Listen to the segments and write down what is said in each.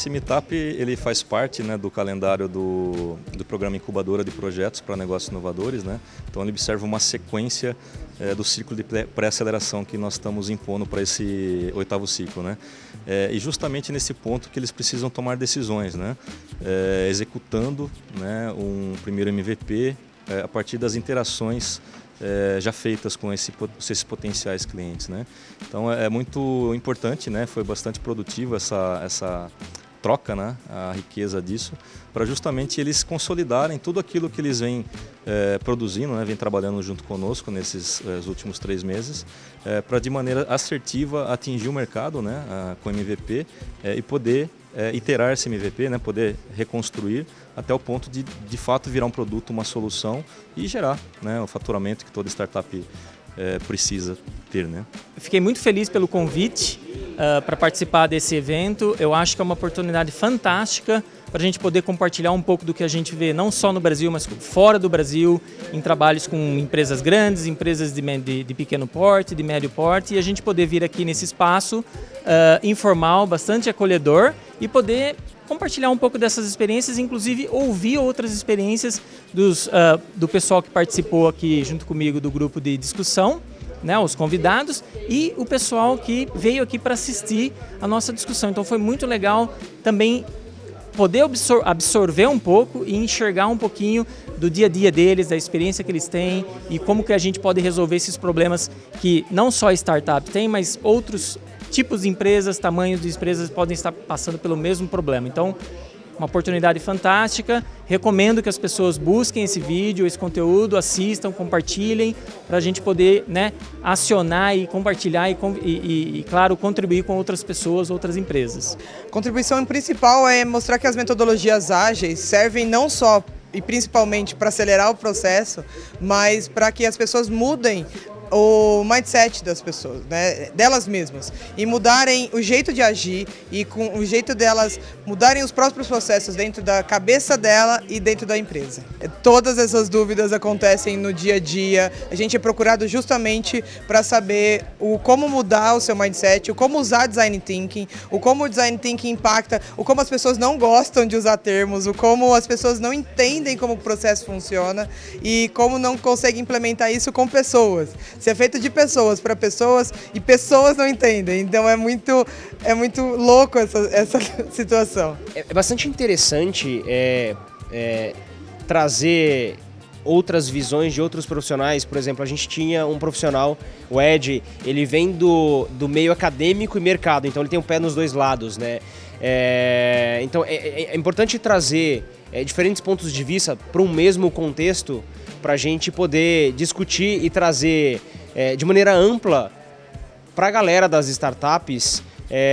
Esse Meetup ele faz parte, né, do calendário do programa Incubadora de Projetos para Negócios Inovadores, né? Então ele observa uma sequência do ciclo de pré-aceleração que nós estamos impondo para esse 8º ciclo, né? E justamente nesse ponto que eles precisam tomar decisões, né? Executando, né, um primeiro MVP a partir das interações já feitas com esses potenciais clientes, né? Então é muito importante, né? Foi bastante produtiva essa troca, né? A riqueza disso, para justamente eles consolidarem tudo aquilo que eles vêm produzindo, né? Vêm trabalhando junto conosco nesses últimos 3 meses, para de maneira assertiva atingir o mercado, né? Com MVP e poder iterar esse MVP, né? Poder reconstruir até o ponto de fato virar um produto, uma solução e gerar, né, o faturamento que toda startup precisa ter, né? Eu fiquei muito feliz pelo convite para participar desse evento. Eu acho que é uma oportunidade fantástica para a gente poder compartilhar um pouco do que a gente vê não só no Brasil, mas fora do Brasil, em trabalhos com empresas grandes, empresas de pequeno porte, de médio porte, e a gente poder vir aqui nesse espaço informal, bastante acolhedor, e poder compartilhar um pouco dessas experiências, inclusive ouvir outras experiências do pessoal que participou aqui junto comigo do grupo de discussão, né, os convidados, e o pessoal que veio aqui para assistir a nossa discussão. Então foi muito legal também poder absorver um pouco e enxergar um pouquinho do dia a dia deles, da experiência que eles têm e como que a gente pode resolver esses problemas que não só a startup tem, mas outros tipos de empresas, tamanhos de empresas podem estar passando pelo mesmo problema. Então, uma oportunidade fantástica. Recomendo que as pessoas busquem esse vídeo, esse conteúdo, assistam, compartilhem, para a gente poder, né, acionar e compartilhar e, claro, contribuir com outras pessoas, outras empresas. A contribuição principal é mostrar que as metodologias ágeis servem não só e principalmente para acelerar o processo, mas para que as pessoas mudem o mindset das pessoas, né, delas mesmas, e mudarem o jeito de agir e com o jeito delas mudarem os próprios processos dentro da cabeça dela e dentro da empresa. Todas essas dúvidas acontecem no dia a dia, a gente é procurado justamente para saber como mudar o seu mindset, o como usar design thinking, o como o design thinking impacta, o como as pessoas não gostam de usar termos, o como as pessoas não entendem como o processo funciona e como não conseguem implementar isso com pessoas. Se é feito de pessoas para pessoas e pessoas não entendem, então é muito louco essa situação. É bastante interessante trazer outras visões de outros profissionais. Por exemplo, a gente tinha um profissional, o Ed, ele vem do meio acadêmico e mercado, então ele tem um pé nos dois lados, né? Então é importante trazer diferentes pontos de vista para um mesmo contexto, para a gente poder discutir e trazer de maneira ampla para a galera das startups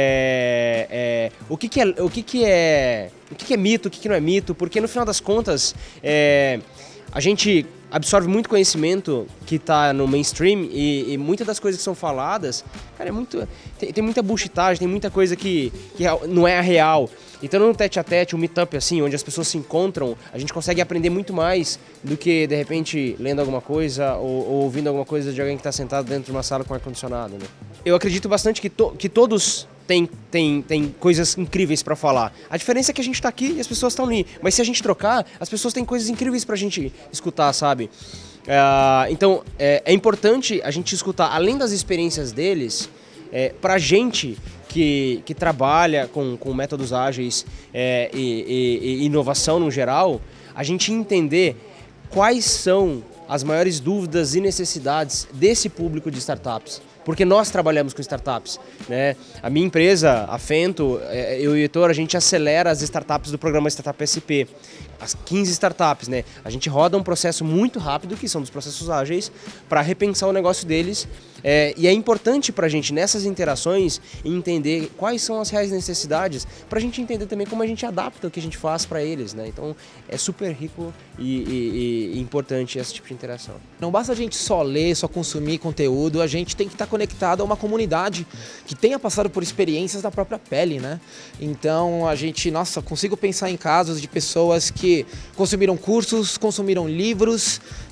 o que é mito, o que não é mito, porque no final das contas a gente absorve muito conhecimento que está no mainstream e muitas das coisas que são faladas, cara, tem muita bullshitagem, tem muita coisa que não é a real. Então no tete-a-tete, um meetup assim, onde as pessoas se encontram, a gente consegue aprender muito mais do que, de repente, lendo alguma coisa ou ouvindo alguma coisa de alguém que está sentado dentro de uma sala com ar-condicionado, né? Eu acredito bastante que todos têm coisas incríveis para falar. A diferença é que a gente está aqui e as pessoas estão ali. Mas se a gente trocar, as pessoas têm coisas incríveis para a gente escutar, sabe? Então é importante a gente escutar, além das experiências deles, para a gente que trabalha com métodos ágeis e inovação no geral, a gente entender quais são as maiores dúvidas e necessidades desse público de startups. Porque nós trabalhamos com startups, né? A minha empresa, a Fento, eu e o Heitor, a gente acelera as startups do programa Startup SP. As 15 startups, né? A gente roda um processo muito rápido, que são dos processos ágeis, para repensar o negócio deles. E é importante para a gente, nessas interações, entender quais são as reais necessidades, para a gente entender também como a gente adapta o que a gente faz para eles, né? Então, é super rico e importante esse tipo de interação. Não basta a gente só ler, só consumir conteúdo, a gente tem que estar conectado a uma comunidade que tenha passado por experiências da própria pele, né? Então, consigo pensar em casos de pessoas que consumiram cursos, consumiram livros,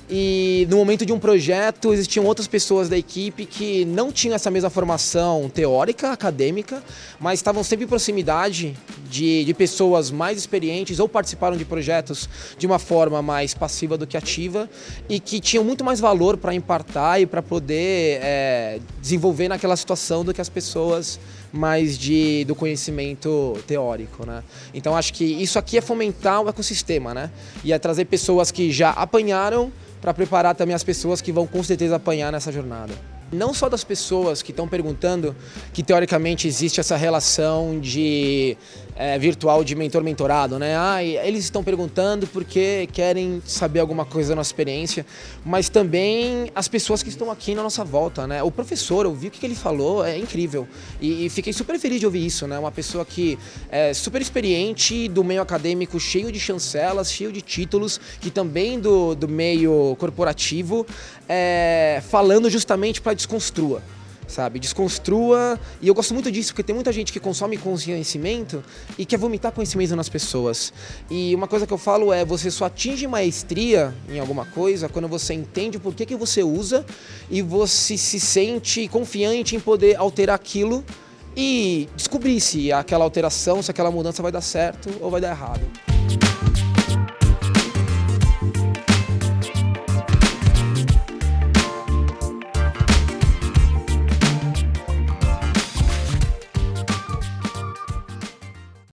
e no momento de um projeto existiam outras pessoas da equipe que não tinham essa mesma formação teórica, acadêmica, mas estavam sempre em proximidade de pessoas mais experientes ou participaram de projetos de uma forma mais passiva do que ativa e que tinham muito mais valor para impartar e para poder desenvolver naquela situação do que as pessoas mais do conhecimento teórico, né? Então acho que isso aqui é fomentar o ecossistema, né? E é trazer pessoas que já apanharam para preparar também as pessoas que vão com certeza apanhar nessa jornada. Não só das pessoas que estão perguntando que teoricamente existe essa relação virtual de mentor-mentorado, né? Eles estão perguntando porque querem saber alguma coisa da nossa experiência, mas também as pessoas que estão aqui na nossa volta, né? O professor, eu vi o que ele falou, é incrível e fiquei super feliz de ouvir isso, né? Uma pessoa que é super experiente do meio acadêmico, cheio de chancelas, cheio de títulos, que também do meio corporativo, falando justamente para desconstrua. Sabe, desconstrua, e eu gosto muito disso porque tem muita gente que consome conhecimento e quer vomitar conhecimento nas pessoas. E uma coisa que eu falo é, você só atinge maestria em alguma coisa quando você entende o porquê que você usa e você se sente confiante em poder alterar aquilo e descobrir se aquela alteração, se aquela mudança vai dar certo ou vai dar errado.